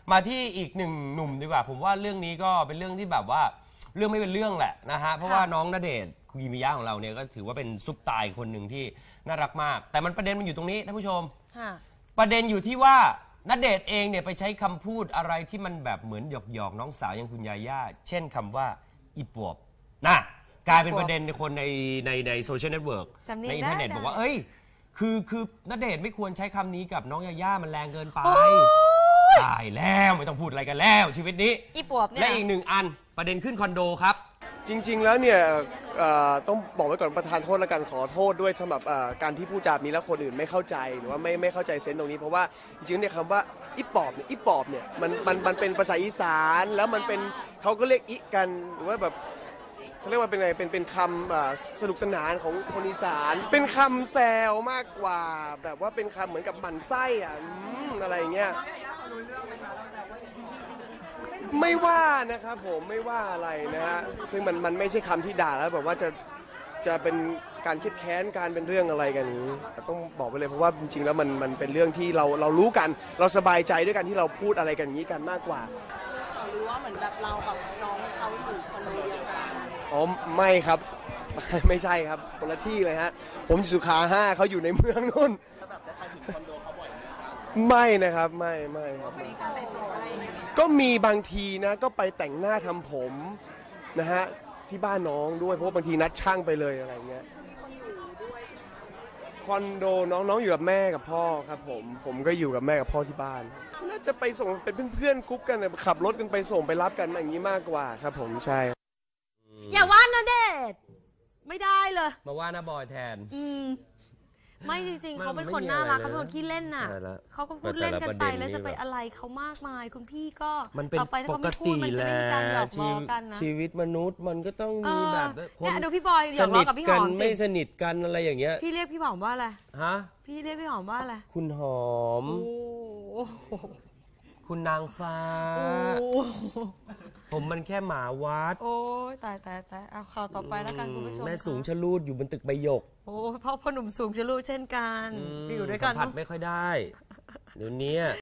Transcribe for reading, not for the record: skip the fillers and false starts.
มาที่อีกหนึ่งหนุ่มดีกว่าผมว่าเรื่องนี้ก็เป็นเรื่องที่แบบว่าเรื่องไม่เป็นเรื่องแหละนะฮะเพราะว่าน้องณเดชน์คุกิมิยะของเราเนี่ยก็ถือว่าเป็นซุปตาคนหนึ่งที่น่ารักมากแต่มันประเด็นมันอยู่ตรงนี้ท่านผู้ชมประเด็นอยู่ที่ว่าณเดชน์เองเนี่ยไปใช้คำพูดอะไรที่มันแบบเหมือนหยอกน้องสาวอย่างคุณยาย่าเช่นคำว่าอีปวบนะกลายเป็นประเด็นในคนในโซเชียลเน็ตเวิร์กในอินเทอร์เน็ตบอกว่าเอ้ยคือณเดชน์ไม่ควรใช้คำนี้กับน้องยาย่ามันแรงเกินไปตายแล้วไม่ต้องพูดอะไรกันแล้วชีวิตนี้อีปวบเนี่ยและอีกหนึ่งอันประเด็นขึ้นคอนโดครับจริงๆแล้วเนี่ยต้องบอกไว้ก่อนประทานโทษและกันขอโทษด้วยสำหรับการที่พูดจาแบบนี้แล้วคนอื่นไม่เข้าใจหรือว่าไม่เข้าใจเซนส์ตรงนี้เพราะว่าจริงๆเนี่ยคำว่าอีปอบเนี่ยมันเป็นภาษาอีสานแล้วมันเป็นเขาก็เรียกอีกันหรือว่าแบบเขาเรียกว่าเป็นไงเป็นคำสนุกสนานของคนอีสานเป็นคำแซวมากกว่าแบบว่าเป็นคำเหมือนกับหมั่นไส้อะไรอย่างเงี้ยไม่ว่านะครับผมไม่ว่าอะไรนะฮะซึ่งมันไม่ใช่คำที่ด่าแล้วแบบว่าจะเป็นการคิดแค้นการเป็นเรื่องอะไรกันนี้ต้องบอกไปเลยเพราะว่าจริงๆแล้วมันเป็นเรื่องที่เรารู้กันเราสบายใจด้วยกันที่เราพูดอะไรกันอย่างนี้กันมากกว่าหรือว่าเหมือนแบบเรากับน้องเขาอยู่คอนโดเดียวกันอ๋อไม่ครับไม่ใช่ครับคนละที่เลยฮะผมอยู่สุขา5เขาอยู่ในเมืองนู่นไม่นะครับไม่ครับก็มีบางทีนะก็ไปแต่งหน้าทำผมนะฮะที่บ้านน้องด้วยเพราะบางทีนัดช่างไปเลยอะไรเงี้ยคอนโดน้องอยู่กับแม่กับพ่อครับผมก็อยู่กับแม่กับพ่อที่บ้านน่าจะไปส่งเป็นเพื่อนกรุ๊ปกันขับรถกันไปส่งไปรับกันอย่างนี้มากกว่าครับผมใช่อย่าว่านะเดชไม่ได้เลยมาว่านะบอยแทนไม่จริงๆเขาเป็นคนน่ารักเขาเป็นคนขี้เล่นน่ะเขาก็พูดเล่นกันไปแล้วจะไปอะไรเขามากมายคุณพี่ก็มันเป็นปกติแหละชีวิตมนุษย์มันก็ต้องมีแบบคนดูพี่บอยหยอกล้อกับพี่หอมไม่สนิทกันอะไรอย่างเงี้ยพี่เรียกพี่หอมว่าอะไรฮะพี่เรียกพี่หอมว่าอะไรคุณหอมคุณนางฟ้าผมมันแค่หมาวัดโอ้ยตายเอาข่าวต่อไปแล้วกันคุณผู้ชมแม่สูงชะลูดอยู่บนตึกใบหยกโอ้พ่อหนุ่มสูงชะลูดเช่นกันอยู่ด้วยกันสัมผัสไม่ค่อยได้เดี๋ยวนี้